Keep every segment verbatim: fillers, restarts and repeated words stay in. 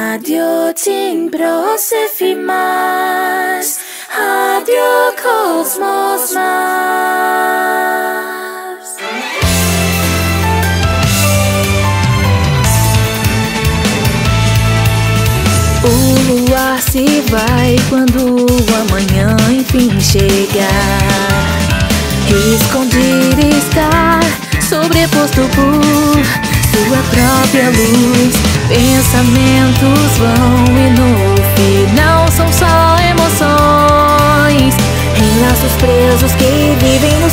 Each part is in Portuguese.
Radio Tim Prosefi Mars, Radio Cosmos Mars. O luar se vai quando o amanhã enfim chegar. Escondido está, sobreposto por sua própria luz. Pensamentos vão e no final são só emoções, em laços presos que vivem nos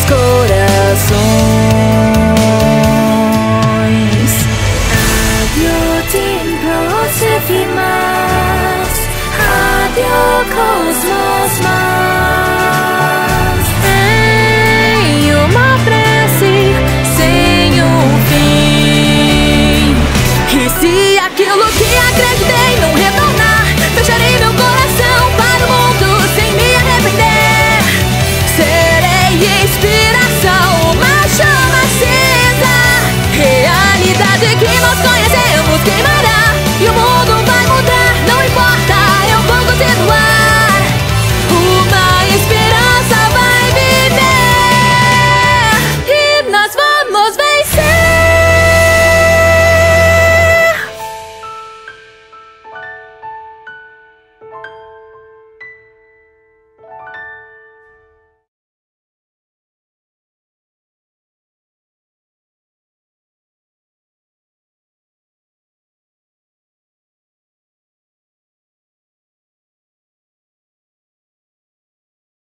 corações. Radio Tim Prosefi Mars, Radio Cosmos Mars. Em uma prece sem um fim. E se aquilo que acreditei não retornar, fecharei